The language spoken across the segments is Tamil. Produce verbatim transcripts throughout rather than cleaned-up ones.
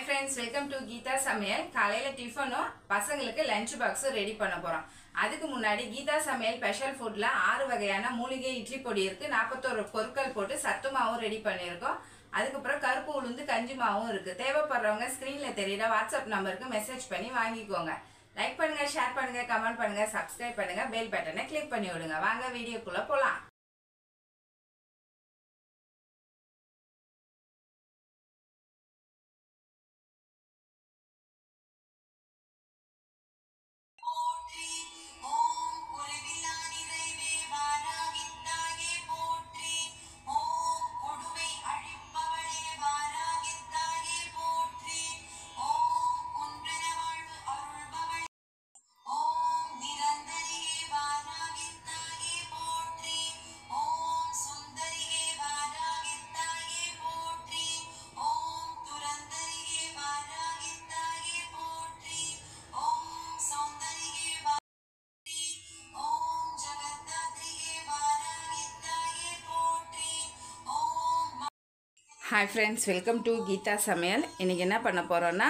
friends, welcome to Geetha Samayal. காலையில டிஃபனும் பசங்களுக்கு லஞ்ச் பாக்ஸும் ரெடி பண்ண போறோம். அதுக்கு முன்னாடி கீதா சமையல் ஸ்பெஷல் ஃபுட்ல ஆறு வகையான மூலிகை இட்லி பொடி இருக்கு. நாற்பத்தொரு பொருட்கள் போட்டு சத்து மாவும் ரெடி பண்ணியிருக்கோம். அதுக்கப்புறம் கருப்பு உளுந்து கஞ்சி மாவும் இருக்கு. தேவைப்படுறவங்க ஸ்கிரீன்ல தெரியுற வாட்ஸ்அப் நம்பருக்கு மெசேஜ் பண்ணி வாங்கிக்கோங்க. லைக் பண்ணுங்க, ஷேர் பண்ணுங்க, கமெண்ட் பண்ணுங்க, சப்ஸ்கிரைப் பண்ணுங்க, பெல் பட்டனை கிளிக் பண்ணி விடுங்க. வாங்க வீடியோக்குள்ள போலாம். Hi friends, welcome to Geetha Samayal. இன்னைக்கு என்ன பண்ண போறோம்னா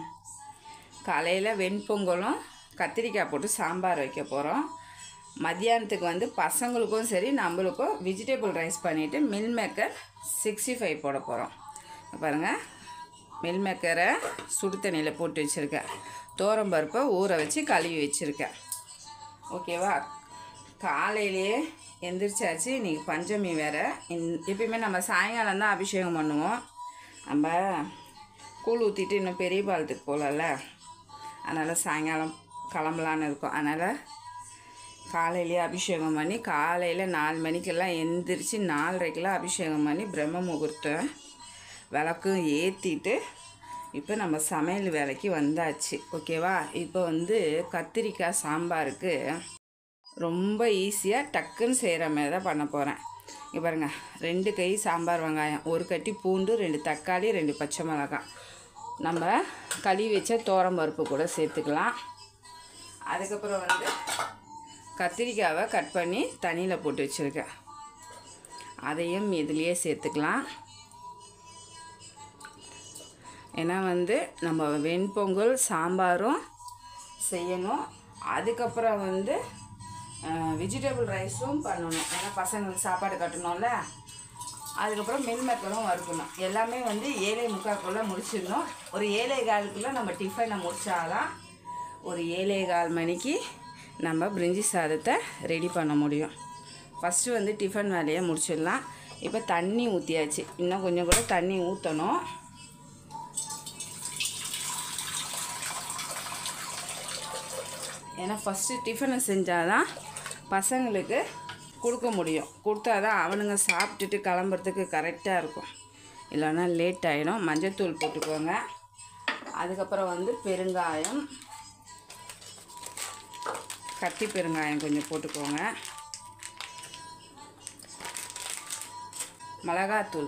காலையில வெண்பொங்கலும் கத்திரிக்காய் போட்டு சாம்பார் வைக்க போறோம். மத்தியானத்துக்கு வந்து பசங்களுக்கும் சரி நம்மளுக்கும் வெஜிடபிள் ரைஸ் பண்ணிட்டு மில் மேக்கர் சிக்ஸ்டி ஃபைவ் போட போறோம். பாருங்க, மில் மேக்கரை சுடு தண்ணியில் போட்டு வச்சிருக்கேன். தோரம் பருப்பை ஊற வச்சு கழுவி வச்சிருக்கேன். ஓகேவா? காலையிலேயே எந்திரிச்சாச்சு. இன்றைக்கி பஞ்சமி வேறு. எப்பயுமே நம்ம சாயங்காலம் தான் அபிஷேகம் பண்ணுவோம். நம்ம கூழ் ஊற்றிட்டு இன்னும் பெரிய பாலத்துக்கு போகலல்ல, அதனால் சாயங்காலம் கிளம்பலான்னு இருக்கோம். அதனால் காலையிலேயே அபிஷேகம் பண்ணி காலையில் நாலு மணிக்கெல்லாம் எந்திரிச்சு நாலரைக்கெல்லாம் அபிஷேகம் பண்ணி பிரம்ம முகூர்த்தம் விளக்கும் ஏற்றிட்டு இப்போ நம்ம சமையல் வேலைக்கு வந்தாச்சு. ஓகேவா? இப்போ வந்து கத்திரிக்காய் சாம்பாருக்கு ரொம்ப ஈஸியாக டக்குன்னு செய்கிற மாதிரி தான் பண்ண போகிறேன். இங்கே பாருங்கள், ரெண்டு கை சாம்பார் வெங்காயம், ஒரு கட்டி பூண்டு, ரெண்டு தக்காளி, ரெண்டு பச்சை மிளகாய், நம்ம கழுவி வச்ச தோரம் பருப்பு கூட சேர்த்துக்கலாம். அதுக்கப்புறம் வந்து கத்திரிக்காவை கட் பண்ணி தண்ணியில் போட்டு வச்சுருக்கேன், அதையும் இதுலேயே சேர்த்துக்கலாம். ஏன்னா வந்து நம்ம வெண்பொங்கல் சாம்பாரும் செய்யணும். அதுக்கப்புறம் வந்து வெஜிடபிள் ரைஸும் பண்ணணும். ஏன்னா பசங்களுக்கு சாப்பாடு கட்டணும்ல. அதுக்கப்புறம் மில் மேக்கரும் வறுக்கணும். எல்லாமே வந்து ஏழை முக்காக்குள்ளே முடிச்சிடணும். ஒரு ஏழை காலுக்குள்ளே நம்ம டிஃபனை முடித்தாதான் ஒரு ஏழை கால் மணிக்கு நம்ம பிரிஞ்சி சாதத்தை ரெடி பண்ண முடியும். ஃபஸ்ட்டு வந்து டிஃபன் வேலையை முடிச்சிடலாம். இப்போ தண்ணி ஊற்றியாச்சு, இன்னும் கொஞ்சம் கூட தண்ணி ஊற்றணும். ஏன்னா ஃபஸ்ட்டு டிஃபனை செஞ்சால் தான் பசங்களுக்கு கொடுக்க முடியும். கொடுத்தா தான் அவனுங்க சாப்பிட்டுட்டு கிளம்புறதுக்கு கரெக்டாக இருக்கும். இல்லைன்னா லேட் ஆகிடும். மஞ்சத்தூள் போட்டுக்கோங்க. அதுக்கப்புறம் வந்து பெருங்காயம், கட்டி பெருங்காயம் கொஞ்சம் போட்டுக்கோங்க. மிளகாத்தூள்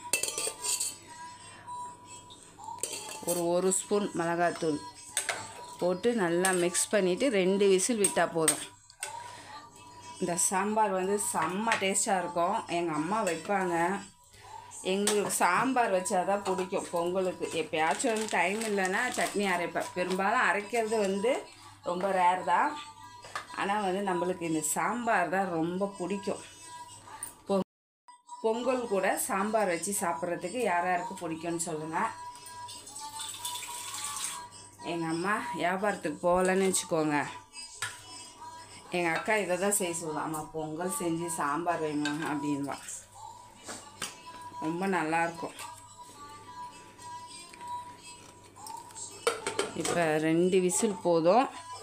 ஒரு ஒரு ஸ்பூன் மிளகாத்தூள் போட்டு நல்லா மிக்ஸ் பண்ணிவிட்டு ரெண்டு விசில் விட்டால் போதும். இந்த சாம்பார் வந்து செம்ம டேஸ்ட்டாக இருக்கும். எங்கள் அம்மா வைப்பாங்க. எங்களுக்கு சாம்பார் வச்சா தான் பிடிக்கும் பொங்கலுக்கு. எப்போயாச்சும் வந்து டைம் இல்லைன்னா சட்னி அரைப்பேன். பெரும்பாலும் அரைக்கிறது வந்து ரொம்ப ரேர் தான். ஆனால் வந்து நம்மளுக்கு இந்த சாம்பார் தான் ரொம்ப பிடிக்கும். பொ பொங்கல் கூட சாம்பார் வச்சு சாப்பிட்றதுக்கு யார் யாருக்கு பிடிக்கும்னு சொல்லுங்கள். எங்கள் அம்மா வியாபாரத்துக்கு போகலன்னு வச்சுக்கோங்க, எங்கள் அக்கா இதை தான் செய்ய சொல்லுவாள். அம்மா பொங்கல் செஞ்சு சாம்பார் வைங்க அப்படின்வா. ரொம்ப நல்லாயிருக்கும். இப்போ ரெண்டு விசில் போதும்.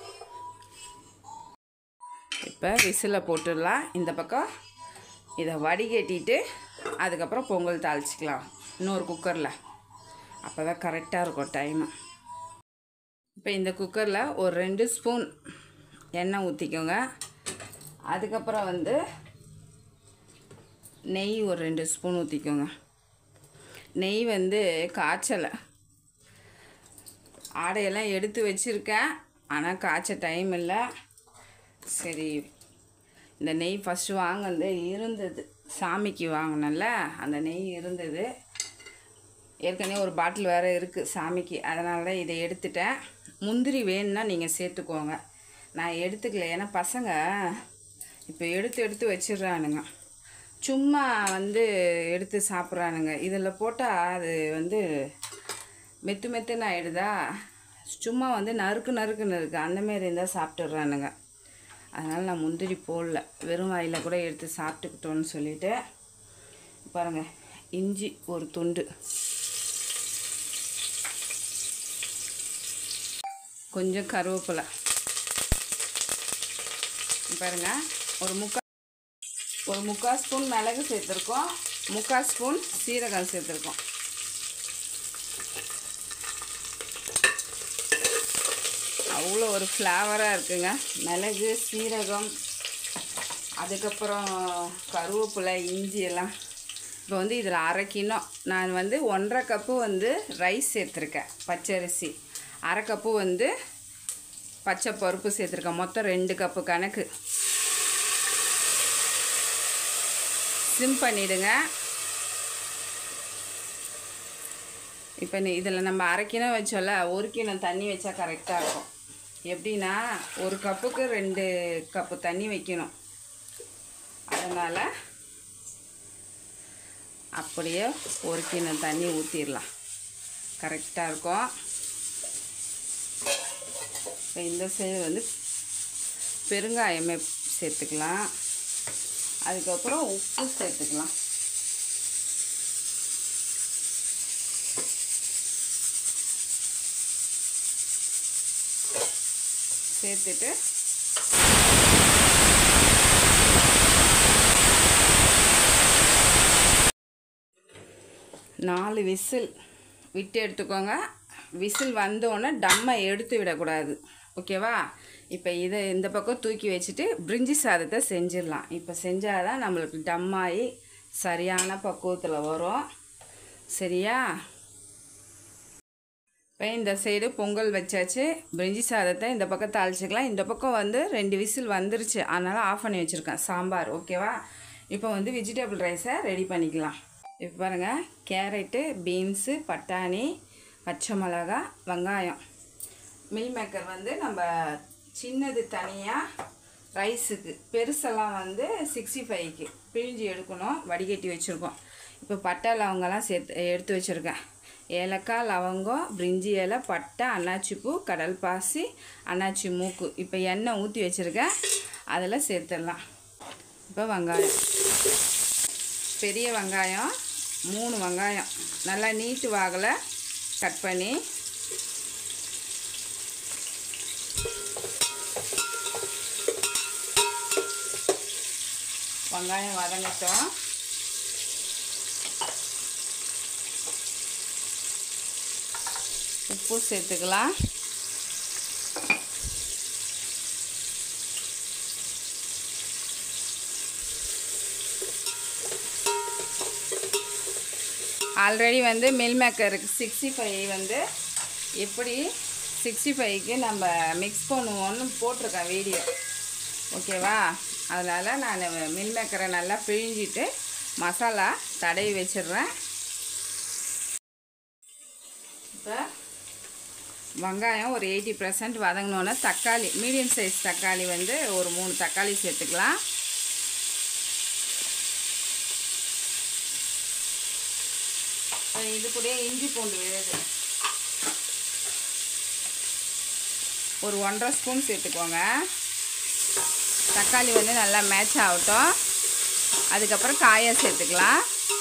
இப்போ விசிலை போட்டுடலாம். இந்த பக்கம் இதை வடிகட்டிட்டு அதுக்கப்புறம் பொங்கல் தாளிச்சிக்கலாம் இன்னொரு குக்கரில். அப்போ தான் கரெக்டாக இருக்கும் டைமு. இப்போ இந்த குக்கரில் ஒரு ரெண்டு ஸ்பூன் எண்ணெய் ஊற்றிக்கோங்க. அதுக்கப்புறம் வந்து நெய் ஒரு ரெண்டு ஸ்பூன் ஊற்றிக்கோங்க. நெய் வந்து காய்ச்சலை, ஆடையெல்லாம் எடுத்து வச்சுருக்கேன், ஆனால் காய்ச்ச டைம் இல்லை. சரி, இந்த நெய் ஃபஸ்ட்டு வாங்கினது இருந்தது, சாமிக்கு வாங்கினல அந்த நெய் இருந்தது. ஏற்கனவே ஒரு பாட்டில் வேறு இருக்குது சாமிக்கு, அதனால தான் இதை எடுத்துட்டேன். முந்திரி வேணும்னா நீங்கள் சேர்த்துக்கோங்க, நான் எடுத்துக்கல. ஏன்னா பசங்க இப்போ எடுத்து எடுத்து வச்சிடுறானுங்க, சும்மா வந்து எடுத்து சாப்பிட்றானுங்க. இதில் போட்டால் அது வந்து மெத்து மெத்துன்னு ஆகிடுதா, சும்மா வந்து நறுக்கு நறுக்குன்னு இருக்குது, அந்தமாரி இருந்தால் சாப்பிட்டுடுறானுங்க. அதனால் நான் முந்திரி போடல, வெறும் வாயில் கூட எடுத்து சாப்பிட்டுக்கிட்டோன்னு சொல்லிவிட்டு. பாருங்கள், இஞ்சி ஒரு துண்டு, கொஞ்சம் கருவேப்பிலை பாருங்கள், ஒரு முக்கால் ஒரு முக்கால் ஸ்பூன் மிளகு சேர்த்துருக்கோம், முக்கால் ஸ்பூன் சீரகம் சேர்த்துருக்கோம். அவ்வளோ ஒரு ஃப்ளேவராக இருக்குங்க. மிளகு, சீரகம், அதுக்கப்புறம் கருவேப்பிலை, இஞ்சி எல்லாம். இப்போ வந்து இதில் அரை கிலோ நான் வந்து ஒன்றரை கப்பு வந்து ரைஸ் சேர்த்துருக்கேன், பச்சரிசி. அரை கப்பு வந்து பச்சை பருப்பு சேர்த்துருக்கேன், மொத்தம் ரெண்டு கப்பு கணக்கு. சிம் பண்ணிவிடுங்க. இப்போ நீ இதில் நம்ம அரை கிலோ வச்சோல்ல, ஒரு கிலோ தண்ணி வச்சா கரெக்டாக இருக்கும். எப்படின்னா ஒரு கப்புக்கு ரெண்டு கப்பு தண்ணி வைக்கணும், அதனால் அப்படியே ஒரு கிலோ தண்ணி ஊற்றிடலாம், கரெக்டாக இருக்கும். இப்போ இந்த சைடு வந்து பெருங்காயமே சேர்த்துக்கலாம், அதுக்கப்புறம் உப்பு சேர்த்துக்கலாம். சேர்த்துட்டு நாலு விசில் விட்டு எடுத்துக்கோங்க. விசில் வந்தோடனே டம்மை எடுத்து விடக்கூடாது, ஓகேவா? இப்போ இதை இந்த பக்கம் தூக்கி வச்சுட்டு பிரிஞ்சி சாதத்தை செஞ்சிடலாம். இப்போ செஞ்சால் தான் நம்மளுக்கு டம்மாயி சரியான பக்குவத்தில் வரும், சரியா? இப்போ இந்த சைடு பொங்கல் வச்சாச்சு, பிரிஞ்சி சாதத்தை இந்த பக்கம் தாளிச்சிக்கலாம். இந்த பக்கம் வந்து ரெண்டு விசில் வந்துருச்சு, அதனால் ஆஃப் பண்ணி வச்சுருக்கேன் சாம்பார், ஓகேவா? இப்போ வந்து வெஜிடபிள் ரைஸை ரெடி பண்ணிக்கலாம். இப்போ பாருங்கள், கேரட்டு, பீன்ஸு, பட்டாணி, பச்சை மிளகா, வெங்காயம். மீல் மேக்கர் வந்து நம்ம சின்னது தனியாக ரைஸுக்கு, பெருசெல்லாம் வந்து சிக்ஸ்டி ஃபைவ்க்கு பிழிஞ்சு எடுக்கணும், வடிகட்டி வச்சுருக்கோம். இப்போ பட்டை லவங்கெல்லாம் சேர்த்து எடுத்து வச்சுருக்கேன். ஏலக்காய், லவங்கம், பிரிஞ்சி இலை, பட்டை, அன்னாச்சி பூ, கடல் பாசி, அன்னாச்சி மூக்கு. இப்போ எண்ணெய் ஊற்றி வச்சுருக்கேன், அதில் சேர்த்துடலாம். இப்போ வெங்காயம், பெரிய வெங்காயம் மூணு வெங்காயம் நல்லா நீட்டு வாகலை கட் பண்ணி வெங்காயம் வதங்கட்டும். உப்பு சேர்த்துக்கலாம். ஆல்ரெடி வந்து மில் மேக்கருக்கு சிக்ஸ்டி ஃபைவ் வந்து எப்படி சிக்ஸ்டி ஃபைவ்க்கு நம்ம மிக்ஸ் பண்ணுவோன்னு போட்டிருக்கேன் வீடியோ, ஓகேவா? அதனால் நான் மில் மேக்கரை நல்லா பிழிஞ்சிட்டு மசாலா தடவி வச்சிடுறேன். இப்போ வெங்காயம் ஒரு எயிட்டி பர்சன்ட் வதங்கினோன்னே தக்காளி, மீடியம் சைஸ் தக்காளி வந்து ஒரு மூணு தக்காளி சேர்த்துக்கலாம். இது கூட இஞ்சி பூண்டு விழுது ஒரு ஒன்றரை ஸ்பூன் சேர்த்துக்கோங்க. தக்காளி வந்து நல்லா மேட்ச் ஆகட்டும். அதுக்கப்புறம் காயை சேர்த்துக்கலாம்.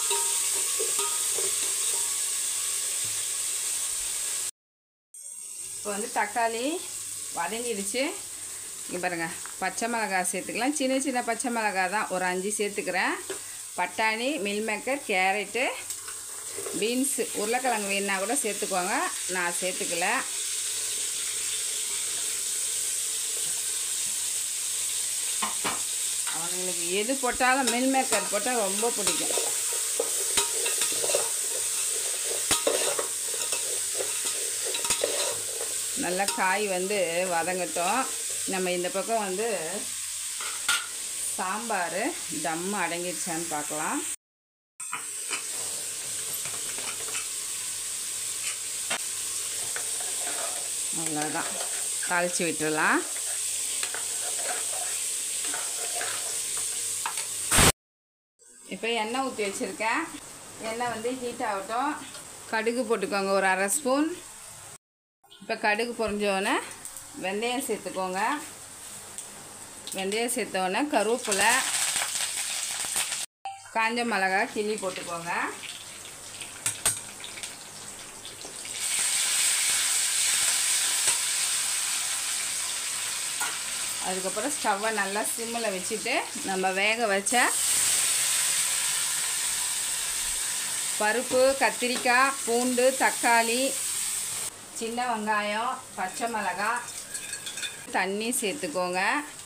இப்போ வந்து தக்காளி வதங்கிடுச்சு. இங்கே பாருங்கள், பச்சை மிளகாய் சேர்த்துக்கலாம். சின்ன சின்ன பச்சை மிளகாய் தான், ஒரு அஞ்சு சேர்த்துக்கிறேன். பட்டாணி, மில் மேக்கர், கேரட்டு, பீன்ஸு, உருளைக்கிழங்கு வேணுன்னா கூட சேர்த்துக்கோங்க, நான் சேர்த்துக்கல. அவங்களுக்கு எது போட்டாலும் மில் மேக்கர் போட்டால் ரொம்ப பிடிக்கும். நல்லா காய் வந்து வதங்கட்டும். நம்ம இந்த பக்கம் வந்து சாம்பார் தம் அடங்கிடுச்சான்னு பார்க்கலாம். அவ்வளோதான், தாளித்து விட்டுடலாம். இப்போ எண்ணெய் ஊற்றி வச்சுருக்கேன். எண்ணெய் வந்து ஹீட் ஆகட்டும். கடுகு போட்டுக்கோங்க ஒரு அரை ஸ்பூன். இப்போ கடுகு பொரிஞ்சோடனே வெந்தயம் சேர்த்துக்கோங்க. வெந்தயம் சேர்த்தோடனே கருவேப்பிலை, காஞ்ச மிளகாய் கிள்ளி போட்டுக்கோங்க. அதுக்கப்புறம் ஸ்டவ்வை நல்லா சிம்மில் வச்சுட்டு நம்ம வேக வச்ச பருப்பு, கத்திரிக்காய், பூண்டு, தக்காளி, சின்ன வெங்காயம், பச்சை மிளகாய், தண்ணி சேர்த்துக்கோங்க.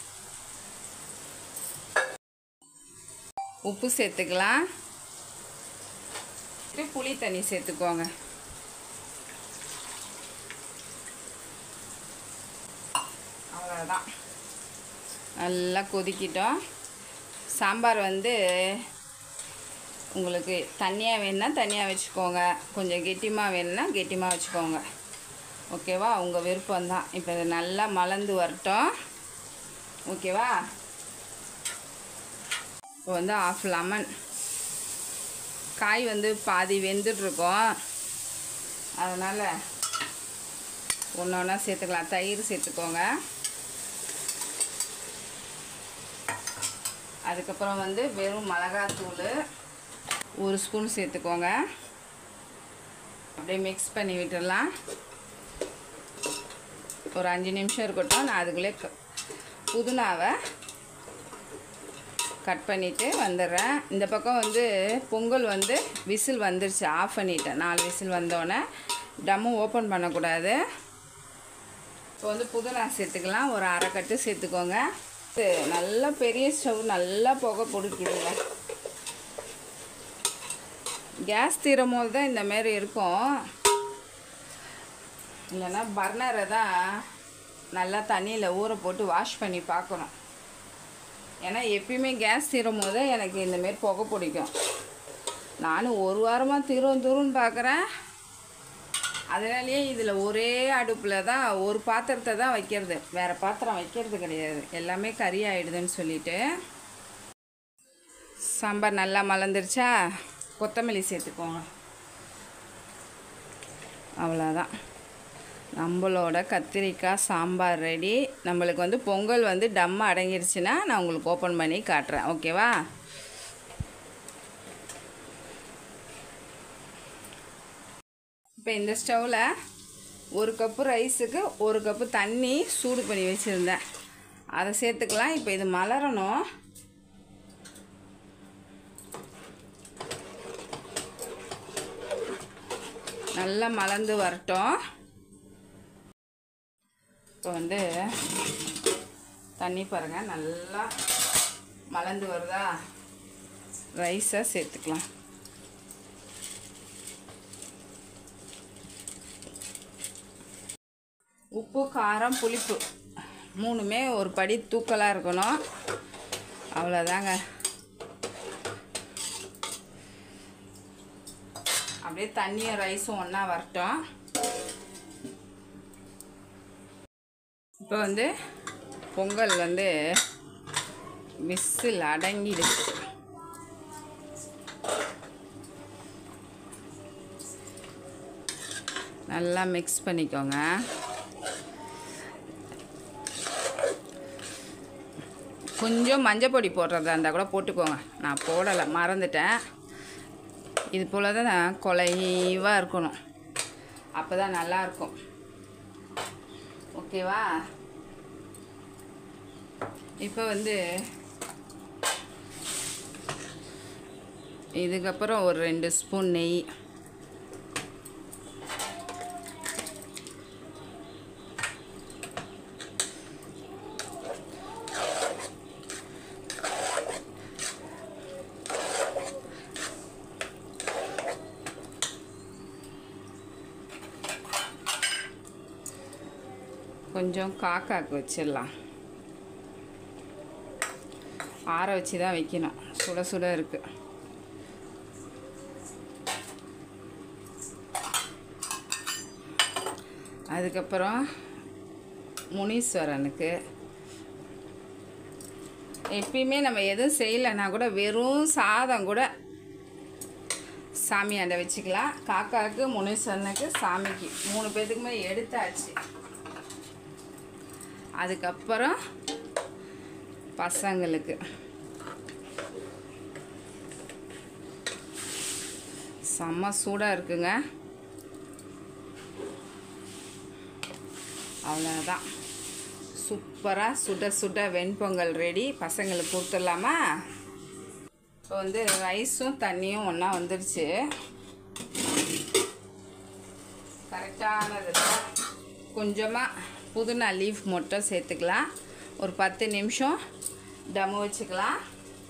உப்பு சேர்த்துக்கலாம். புளி தண்ணி சேர்த்துக்கோங்க. அவ்வளோதான், நல்லா கொதிக்கிட்டோம். சாம்பார் வந்து உங்களுக்கு தண்ணியாக வேணுன்னா தண்ணியாக வச்சுக்கோங்க, கொஞ்சம் கெட்டிமாக வேணுன்னா கெட்டிமாக வச்சுக்கோங்க. ஓகேவா, உங்கள் விருப்பம்தான். இப்போ இது நல்லா மலர்ந்து வரட்டும். ஓகேவா, இப்போ வந்து ஆஃப் லெமன். காய் வந்து பாதி வெந்துட்ருக்கோம், அதனால் ஒன்று ஒன்றா சேர்த்துக்கலாம். தயிர் சேர்த்துக்கோங்க. அதுக்கப்புறம் வந்து வெறும் மிளகாத்தூள் ஒரு ஸ்பூன் சேர்த்துக்கோங்க. அப்படியே மிக்ஸ் பண்ணி விட்டுடலாம். ஒரு அஞ்சு நிமிஷம் இருக்கட்டும். நான் அதுக்குள்ளே க புதினாவை கட் பண்ணிவிட்டு வந்துடுறேன். இந்த பக்கம் வந்து பொங்கல் வந்து விசில் வந்துருச்சு, ஆஃப் பண்ணிட்டேன். நாலு விசில் வந்தோடனே டம்மு ஓப்பன் பண்ணக்கூடாது. இப்போ வந்து புதினா சேர்த்துக்கலாம். ஒரு அரை கட்டு சேர்த்துக்கோங்க. நல்லா பெரிய ஸ்டவ், நல்லா புகை பிடிக்குதுங்க. கேஸ் தீரும் போது தான் இந்தமாரி இருக்கும், இல்லைன்னா பர்னரை தான் நல்லா தண்ணியில் ஊற போட்டு வாஷ் பண்ணி பார்க்கணும். ஏன்னா எப்பயுமே கேஸ் தீரும் போது எனக்கு இந்தமாரி புகை பிடிக்கும். நானும் ஒரு வாரமாக தீரும் தூருன்னு பார்க்குறேன். அதனாலேயே இதில் ஒரே அடுப்பில் தான் ஒரு பாத்திரத்தை தான் வைக்கிறது, வேறு பாத்திரம் வைக்கிறது கிடையாது. எல்லாமே கறி ஆகிடுதுன்னு சொல்லிட்டு. சாம்பார் நல்லா மலர்ந்துருச்சா, கொத்தமல்லி சேர்த்துக்கோங்க. அவ்வளோதான், நம்மளோட கத்திரிக்காய் சாம்பார் ரெடி. நம்மளுக்கு வந்து பொங்கல் வந்து டம் அடங்கிடுச்சுன்னா நான் உங்களுக்கு ஓப்பன் பண்ணி காட்டுறேன். ஓகேவா, இப்போ இந்த ஸ்டவ்வில் ஒரு கப்பு ரைஸுக்கு ஒரு கப்பு தண்ணி சூடு பண்ணி வச்சுருந்தேன், அதை சேர்த்துக்கலாம். இப்போ இது மலரணும். நல்லா மலர்ந்து வரட்டும். இப்போ வந்து தண்ணி பாருங்கள், நல்லா மலர்ந்து வருதா. ரைஸை சேர்த்துக்கலாம். உப்பு, காரம், புளிப்பு மூணுமே ஒரு படி தூக்கலாக இருக்கணும். அவ்வளோதாங்க. அப்படியே தண்ணியும் ரைஸும் ஒன்றா வரட்டும். இப்போ வந்து பொங்கல் வந்து விசில் அடங்கிடுச்சு. நல்லா மிக்ஸ் பண்ணிக்கோங்க. கொஞ்சம் மஞ்சள் பொடி போடுறதா இருந்தால் கூட போட்டுக்கோங்க. நான் போடலை, மறந்துட்டேன். இது போல் தான் குலைவாக இருக்கணும், அப்போ தான் நல்லாயிருக்கும். ஓகேவா, இப்போ வந்து இதுக்கப்புறம் ஒரு ரெண்டு ஸ்பூன் நெய், கொஞ்சம் காக்காக்கு வச்சிடலாம். ஆற வச்சு தான் வைக்கணும், சுட சுட இருக்குது. அதுக்கப்புறம் முனீஸ்வரனுக்கு. எப்பயுமே நம்ம எதுவும் செய்யலைன்னா கூட வெறும் சாதம் கூட சாமியாண்ட வச்சுக்கலாம். காக்காவுக்கு, முனீஸ்வரனுக்கு, சாமிக்கு மூணு பேர்த்துக்குமே எடுத்தாச்சு. அதுக்கப்புறம் பசங்களுக்கு செம்ம சூடாக இருக்குங்க. அவ்வளோதான், சூப்பராக சுட சுட வெண்பொங்கல் ரெடி. பசங்களுக்கு கொடுத்துடலாமா? இப்போ வந்து ரைஸும் தண்ணியும் ஒன்றா வந்துடுச்சு. கரெக்டானது தான். கொஞ்சமாக புதினா லீஃப் மட்டும் சேர்த்துக்கலாம். ஒரு பத்து நிமிஷம் டம்மு வச்சுக்கலாம்.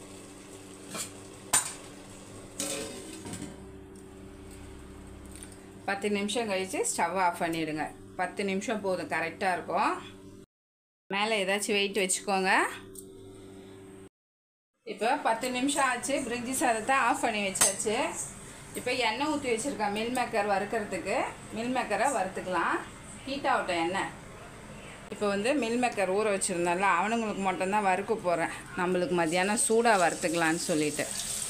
பத்து நிமிஷம் கழித்து ஸ்டவ் ஆஃப் பண்ணிவிடுங்க. பத்து நிமிஷம் போதும், கரெக்டாக இருக்கும். மேலே ஏதாச்சும் வெயிட் வச்சுக்கோங்க. இப்போ பத்து நிமிஷம் ஆச்சு. பிரிஞ்சி சாதத்தை ஆஃப் பண்ணி வச்சாச்சு. இப்போ எண்ணெய் ஊற்றி வச்சுருக்கேன் மில் மேக்கர் வறுக்கிறதுக்கு. மில் மேக்கரை வறுத்துக்கலாம். ஹீட் ஆகட்டும் எண்ணெய். இப்போ வந்து மில் மேக்கர் ஊற வச்சுருந்தால அவனுங்களுக்கு மட்டும்தான் வறுக்க போகிறேன். நம்மளுக்கு மத்தியானம் சூடாக வறுத்துக்கலான்னு சொல்லிட்டு.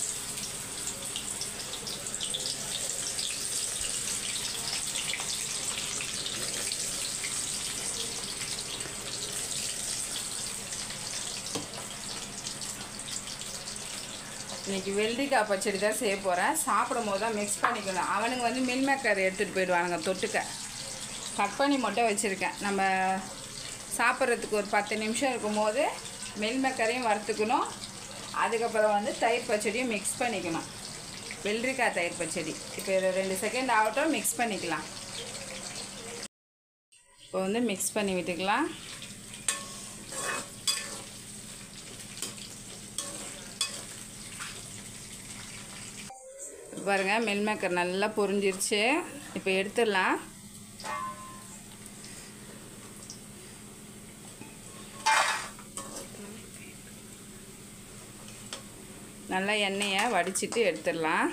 இன்றைக்கி வெள்ளரிக்காய் பச்சடி தான் செய்ய போகிறேன். சாப்பிடும் போது தான் மிக்ஸ் பண்ணிக்கணும். அவனுங்க வந்து மில் மேக்கர் எடுத்துகிட்டு போயிடுவானுங்க தொட்டுக்க. கட் பண்ணி மட்டும் வச்சுருக்கேன். நம்ம சாப்பிட்றதுக்கு ஒரு பத்து நிமிஷம் இருக்கும்போது மில் மேக்கரையும் வறுத்துக்கணும். அதுக்கப்புறம் வந்து தயிர் பச்சடியும் மிக்ஸ் பண்ணிக்கணும். வெள்ளரிக்காய் தயிர் பச்சடி. இப்போ இதை ரெண்டு செகண்ட் ஆகட்டும், மிக்ஸ் பண்ணிக்கலாம். இப்போ வந்து மிக்ஸ் பண்ணி விட்டுக்கலாம். பாருங்கள், மில் மேக்கர் நல்லா பொரிஞ்சிருச்சு. இப்போ எடுத்துடலாம். நல்லா எண்ணெயை வடிச்சிட்டு எடுத்துடலாம்.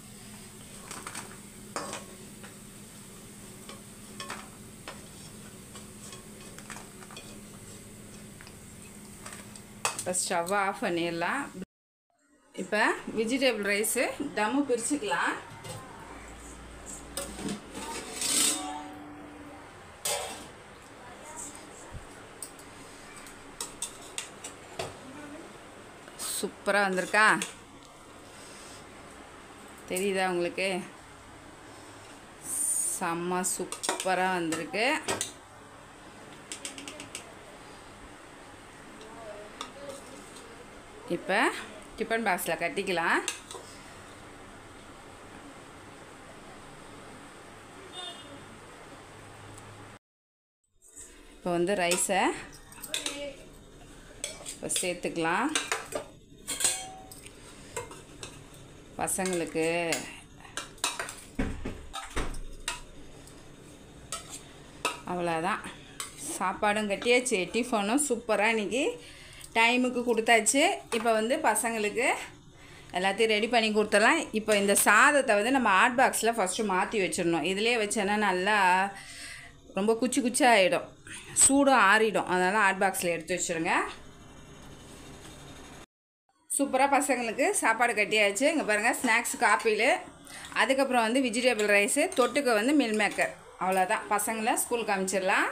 இப்போ ஸ்டவ் ஆஃப் பண்ணிடலாம். இப்போ வெஜிடபிள் ரைஸு தம்மு பிரிச்சுக்கலாம். சூப்பராக வந்திருக்கா? தெரியுதா உங்களுக்கு? செம்ம சூப்பராக வந்திருக்கு. இப்போ டிஃபன் பாக்ஸில் கட்டிக்கலாம். இப்போ வந்து ரைஸை இப்போ சேர்த்துக்கலாம். பசங்களுக்கு அவ்வளோதான், சாப்பாடும் கட்டியாச்சு. டிஃபனும் சூப்பராக இன்றைக்கி டைமுக்கு கொடுத்தாச்சு. இப்போ வந்து பசங்களுக்கு எல்லாத்தையும் ரெடி பண்ணி கொடுத்துடலாம். இப்போ இந்த சாதத்தை வந்து நம்ம ஹாட் பாக்ஸில் ஃபஸ்ட்டு மாற்றி வச்சிடணும். இதிலே வச்சோன்னா நல்லா ரொம்ப குச்சி குச்சி ஆகிடும், சூடும் ஆறிடும். அதனால் ஹாட் பாக்ஸில் எடுத்து வச்சுருங்க. சூப்பராக பசங்களுக்கு சாப்பாடு கட்டியாச்சு. இங்கே பாருங்கள், ஸ்நாக்ஸ் காப்பியில், அதுக்கப்புறம் வந்து வெஜிடபிள் ரைஸு, தொட்டுக்க வந்து மில் மேக்கர். அவ்வளோதான், பசங்களை ஸ்கூலுக்கு அனுப்பிச்சிடலாம்.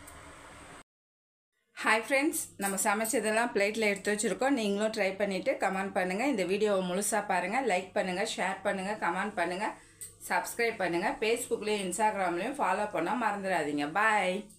ஹாய் ஃப்ரெண்ட்ஸ், நம்ம சமைச்சதெல்லாம் பிளேட்டில் எடுத்து வச்சுருக்கோம். நீங்களும் ட்ரை பண்ணிவிட்டு கமெண்ட் பண்ணுங்கள். இந்த வீடியோவை முழுசாக பாருங்கள். லைக் பண்ணுங்கள், ஷேர் பண்ணுங்கள், கமெண்ட் பண்ணுங்கள், சப்ஸ்கிரைப் பண்ணுங்கள். ஃபேஸ்புக்லேயும் இன்ஸ்டாகிராம்லேயும் ஃபாலோ பண்ண மறந்துடாதீங்க. பாய்.